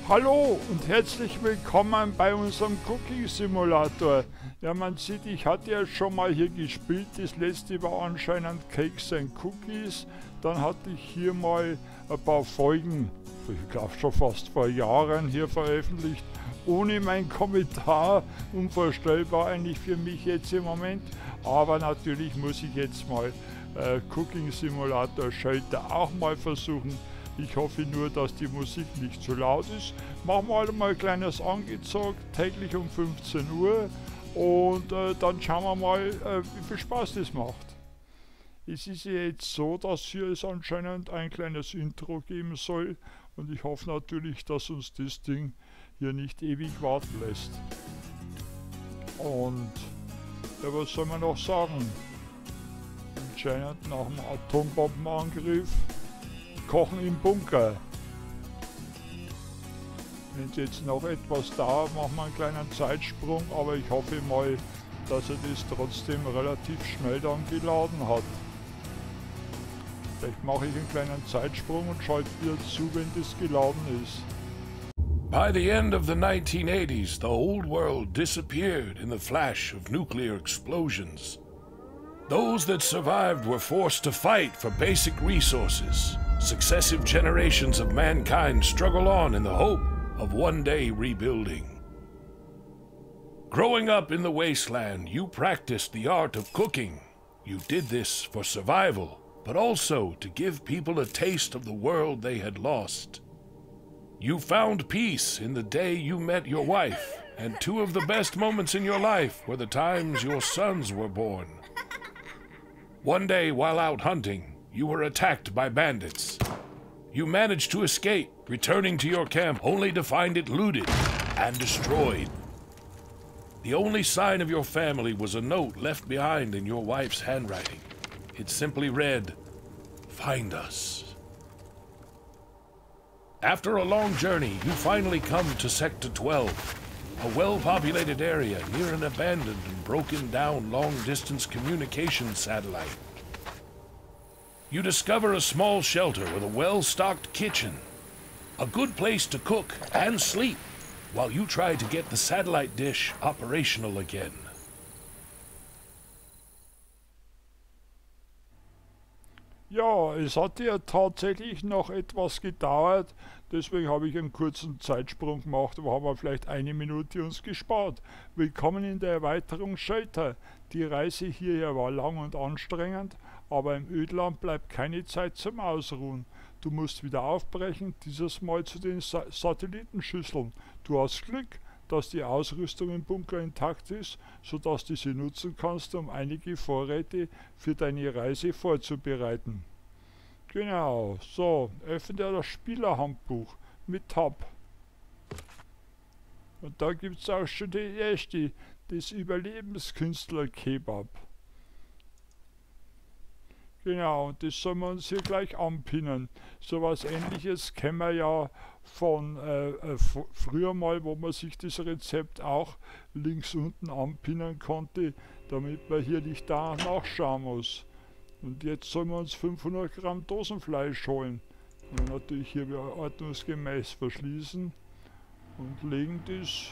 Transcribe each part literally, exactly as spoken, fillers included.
Hallo und herzlich willkommen bei unserem Cooking Simulator. Ja, man sieht, ich hatte ja schon mal hier gespielt. Das letzte war anscheinend Cakes and Cookies. Dann hatte ich hier mal ein paar Folgen, ich glaube schon fast vor Jahren, hier veröffentlicht. Ohne meinen Kommentar. Unvorstellbar eigentlich für mich jetzt im Moment. Aber natürlich muss ich jetzt mal äh, Cooking Simulator Shelter auch mal versuchen. Ich hoffe nur, dass die Musik nicht zu laut ist. Machen wir halt mal ein kleines angezogen, täglich um fünfzehn Uhr. Und äh, dann schauen wir mal, äh, wie viel Spaß das macht. Es ist ja jetzt so, dass hier es anscheinend ein kleines Intro geben soll. Und ich hoffe natürlich, dass uns das Ding hier nicht ewig warten lässt. Und ja, was soll man noch sagen? Anscheinend nach dem Atombombenangriff Kochen im Bunker. Wenn es jetzt noch etwas dauert, machen wir einen kleinen Zeitsprung, aber ich hoffe mal, dass er das trotzdem relativ schnell dann geladen hat. Vielleicht mache ich einen kleinen Zeitsprung und schalte wieder zu, wenn das geladen ist. By the end of the nineteen eighties, the old world disappeared in the flash of nuclear explosions. Those that survived were forced to fight for basic resources. Successive generations of mankind struggle on in the hope of one day rebuilding. Growing up in the wasteland, you practiced the art of cooking. You did this for survival, but also to give people a taste of the world they had lost. You found peace in the day you met your wife, and two of the best moments in your life were the times your sons were born. One day, while out hunting, you were attacked by bandits. You managed to escape, returning to your camp only to find it looted and destroyed. The only sign of your family was a note left behind in your wife's handwriting. It simply read, "Find us." After a long journey, you finally come to Sector twelve, a well-populated area near an abandoned and broken-down long-distance communication satellite. You discover a small shelter with a well-stocked kitchen, a good place to cook and sleep, while you try to get the satellite dish operational again. Ja, es hat ja tatsächlich noch etwas gedauert, deswegen habe ich einen kurzen Zeitsprung gemacht, aber haben wir vielleicht eine Minute uns gespart. Willkommen in der Erweiterung Shelter. Die Reise hierher war lang und anstrengend, aber im Ödland bleibt keine Zeit zum Ausruhen. Du musst wieder aufbrechen, dieses Mal zu den Sa Satellitenschüsseln. Du hast Glück, dass die Ausrüstung im Bunker intakt ist, sodass du sie nutzen kannst, um einige Vorräte für deine Reise vorzubereiten. Genau, so, öffne das Spielerhandbuch mit Tab. Und da gibt es auch schon die erste, das Überlebenskünstler-Kebab. Genau, und das sollen wir uns hier gleich anpinnen. So was Ähnliches kennen wir ja von äh, äh, früher mal, wo man sich das Rezept auch links unten anpinnen konnte, damit man hier nicht da nachschauen muss. Und jetzt sollen wir uns fünfhundert Gramm Dosenfleisch holen. Und natürlich hier wieder ordnungsgemäß verschließen und legen das,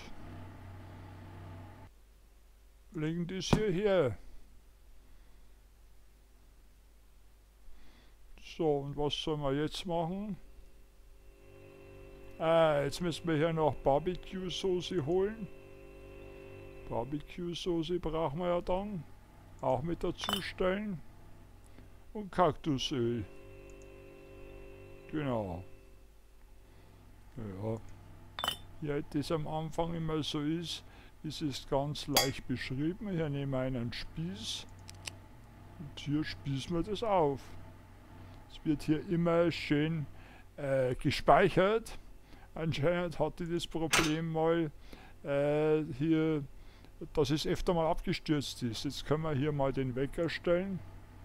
legen das hierher. So, und was sollen wir jetzt machen? Ah, jetzt müssen wir hier noch Barbecue-Soße holen. Barbecue-Soße brauchen wir ja dann. Auch mit dazu stellen. Und Kaktusöl. Genau. Ja. Ja, das am Anfang immer so ist, ist es ganz leicht beschrieben. Hier nehmen wir einen Spieß. Und hier spießen wir das auf. Es wird hier immer schön äh, gespeichert. Anscheinend hatte das Problem mal äh, hier, dass es öfter mal abgestürzt ist. Jetzt können wir hier mal den Wecker stellen.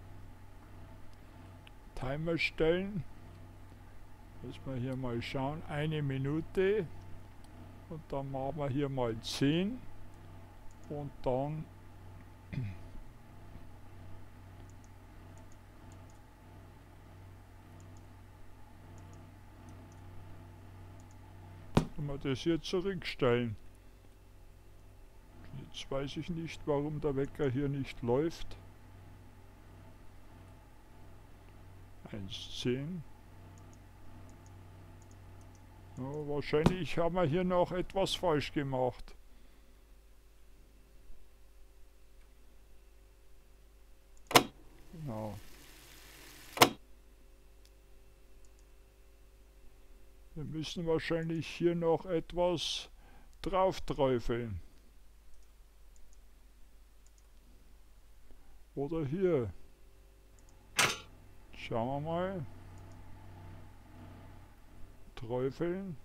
Timer stellen. Lass mal hier mal schauen. Eine Minute. Und dann machen wir hier mal zehn. Und dann Müssen wir das hier zurückstellen. Jetzt weiß ich nicht, warum der Wecker hier nicht läuft. eins zehn. Ja, wahrscheinlich haben wir hier noch etwas falsch gemacht. Genau. Wir müssen wahrscheinlich hier noch etwas drauf träufeln. Oder hier. Schauen wir mal. Träufeln.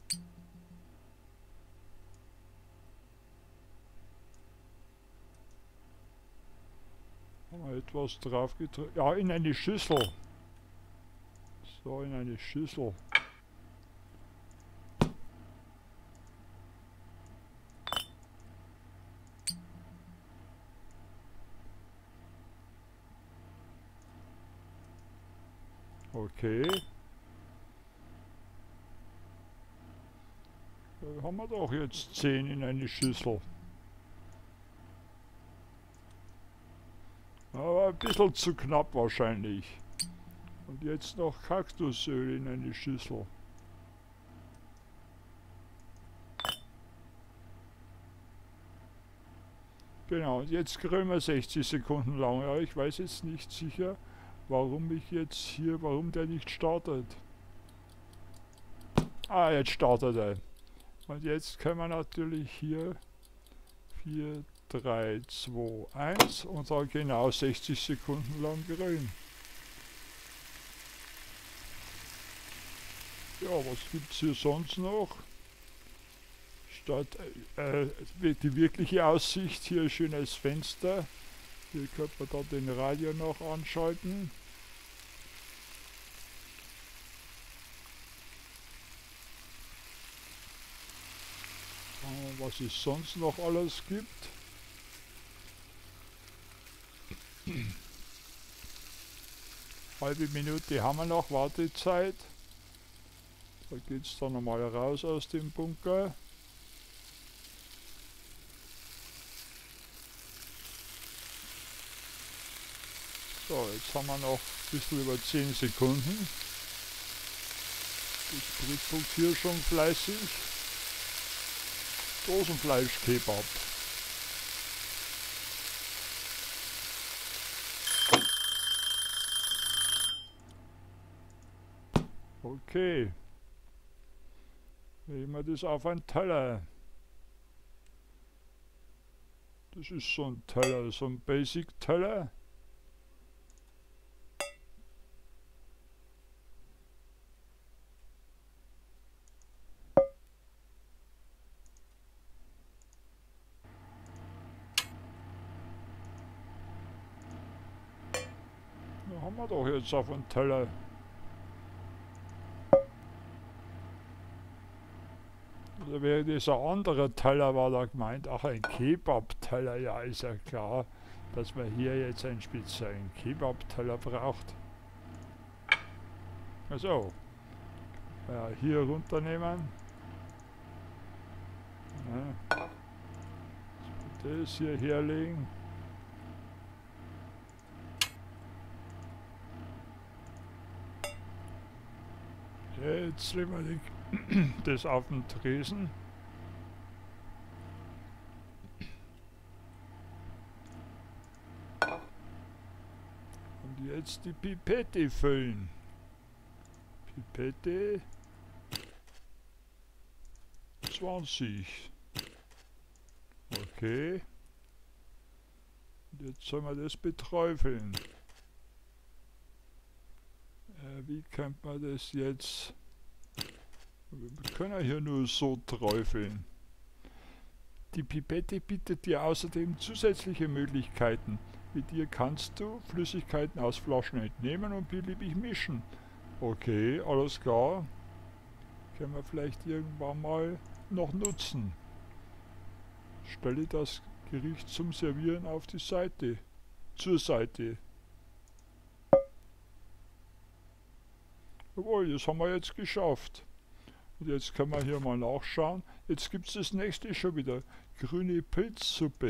Haben wir etwas drauf gedrückt? Ja, in eine Schüssel. So, in eine Schüssel. Okay. Da haben wir doch jetzt zehn in eine Schüssel. Aber ein bisschen zu knapp wahrscheinlich. Und jetzt noch Kaktusöl in eine Schüssel. Genau, und jetzt grillen wir sechzig Sekunden lang. Ja, ich weiß jetzt nicht sicher, warum ich jetzt hier, warum der nicht startet. Ah, jetzt startet er. Und jetzt können wir natürlich hier vier, drei, zwei, eins und dann genau sechzig Sekunden lang grillen. Ja, was gibt es hier sonst noch? Statt äh, die wirkliche Aussicht, hier ein schönes Fenster. Hier könnte man da den Radio noch anschalten. Und was es sonst noch alles gibt. Halbe Minute haben wir noch Wartezeit. Da geht es dann nochmal raus aus dem Bunker. So, jetzt haben wir noch ein bisschen über zehn Sekunden. Das britzelt hier schon fleißig. Dosenfleisch-Kebab. Okay. Legen wir das auf einen Teller. Das ist so ein Teller, so ein Basic-Teller. Da haben wir doch jetzt auf einen Teller. Oder wäre das ein anderer Teller, war da gemeint? Ach, ein Kebab-Teller, ja, ist ja klar, dass man hier jetzt einen speziellen Kebab-Teller braucht. Also, ja, hier runternehmen. Ja. Das hier herlegen. Jetzt legen wir die, das auf den Tresen. Und jetzt die Pipette füllen. Pipette zwanzig. Okay. Und jetzt sollen wir das beträufeln. Äh, wie könnte man das jetzt... Wir können ja hier nur so träufeln. Die Pipette bietet dir außerdem zusätzliche Möglichkeiten. Mit ihr kannst du Flüssigkeiten aus Flaschen entnehmen und beliebig mischen. Okay, alles klar. Können wir vielleicht irgendwann mal noch nutzen. Stelle das Gericht zum Servieren auf die Seite. Zur Seite. Jawohl, das haben wir jetzt geschafft. Und jetzt können wir hier mal nachschauen. Jetzt gibt es das nächste schon wieder. Grüne Pilzsuppe.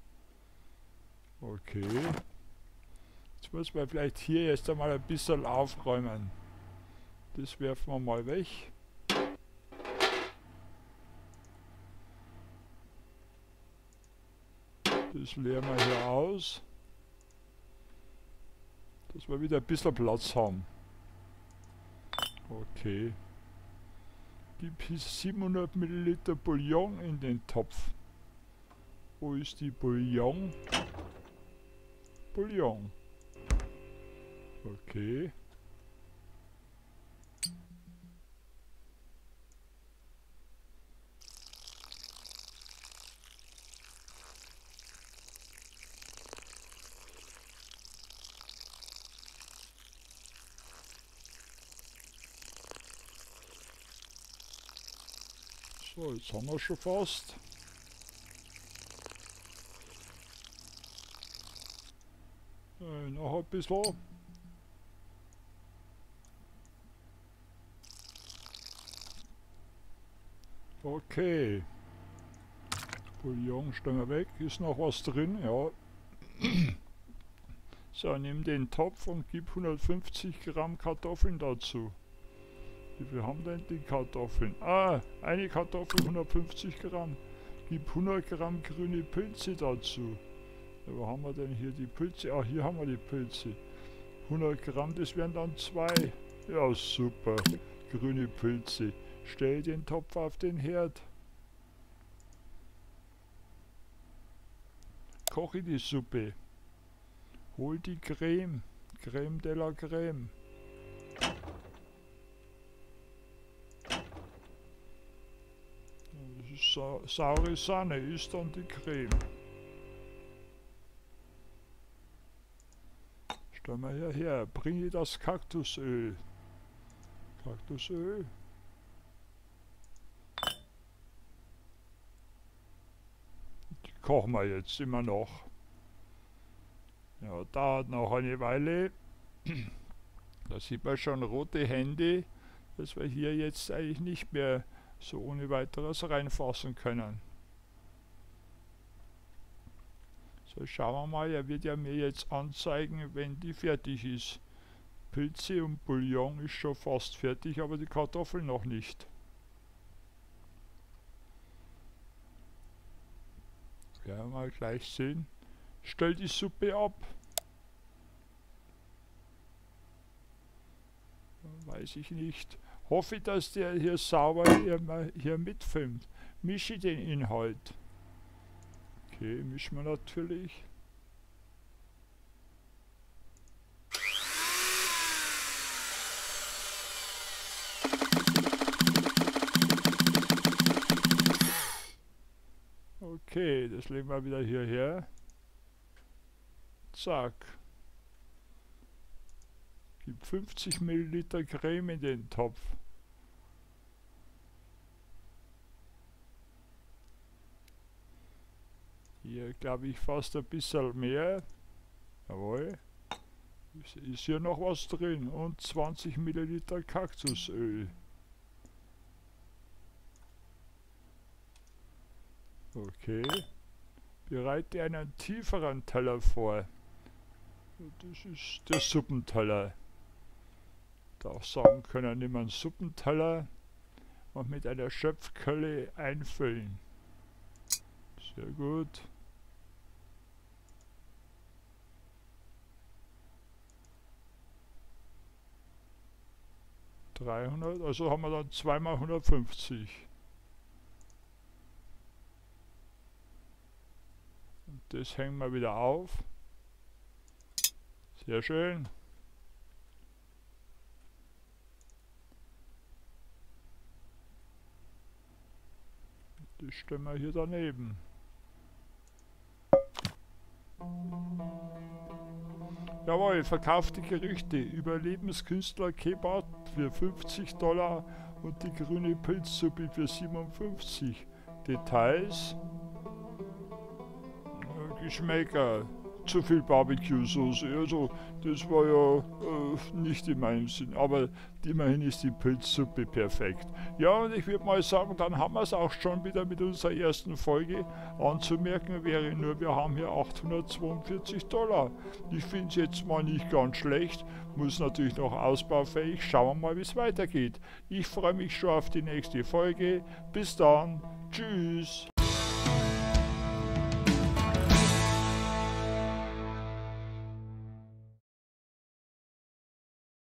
Okay. Jetzt muss man vielleicht hier erst einmal ein bisschen aufräumen. Das werfen wir mal weg. Das leeren wir hier aus. Dass wir wieder ein bisschen Platz haben. Okay. Gib hier siebenhundert Milliliter Bouillon in den Topf. Wo ist die Bouillon? Bouillon. Okay. So, jetzt haben wir schon fast. Äh, noch ein bisschen. Okay. Bouillon stellen wir weg. Ist noch was drin? Ja. So, nimm den Topf und gib hundertfünfzig Gramm Kartoffeln dazu. Wie viel haben denn die Kartoffeln? Ah, eine Kartoffel hundertfünfzig Gramm. Gib hundert Gramm grüne Pilze dazu. Ja, wo haben wir denn hier die Pilze? Ah, hier haben wir die Pilze. hundert Gramm, das wären dann zwei. Ja, super. Grüne Pilze. Stell den Topf auf den Herd. Koche die Suppe. Hol die Creme. Creme de la Creme. Das ist sa saure Sahne, ist dann die Creme. Stell mal hierher. Bringe das Kaktusöl. Kaktusöl. Kochen wir jetzt immer noch. Ja, dauert noch eine Weile. Da sieht man schon rote Hände, dass wir hier jetzt eigentlich nicht mehr so ohne weiteres reinfassen können. So, schauen wir mal, er wird ja mir jetzt anzeigen, wenn die fertig ist. Pilze und Bouillon ist schon fast fertig, aber die Kartoffeln noch nicht. Werden wir mal gleich sehen. Stell die Suppe ab. Weiß ich nicht. Hoffe, dass der hier sauber hier, hier mitfilmt. Mische den Inhalt. Okay, mischen wir natürlich. Okay, das legen wir wieder hierher. Zack. Gib fünfzig Milliliter Creme in den Topf. Hier glaube ich fast ein bisschen mehr. Jawohl. Ist hier noch was drin? Und zwanzig Milliliter Kaktusöl. Okay. Bereite einen tieferen Teller vor. Das ist der Suppenteller. Da auch sagen können, nimm einen Suppenteller und mit einer Schöpfkelle einfüllen. Sehr gut. dreihundert, also haben wir dann zwei mal hundertfünfzig. Und das hängen wir wieder auf. Sehr schön. Das stellen wir hier daneben. Jawohl, verkaufte Gerichte. Überlebenskünstler Kebab für fünfzig Dollar und die grüne Pilzsuppe für siebenundfünfzig. Details. Geschmäcker. zu viel Barbecue-Soße. Also, das war ja äh, nicht in meinem Sinn. Aber immerhin ist die Pilzsuppe perfekt. Ja, und ich würde mal sagen, dann haben wir es auch schon wieder mit unserer ersten Folge. Anzumerken wäre nur, wir haben hier achthundertzweiundvierzig Dollar. Ich finde es jetzt mal nicht ganz schlecht. Muss natürlich noch ausbaufähig. Schauen wir mal, wie es weitergeht. Ich freue mich schon auf die nächste Folge. Bis dann. Tschüss.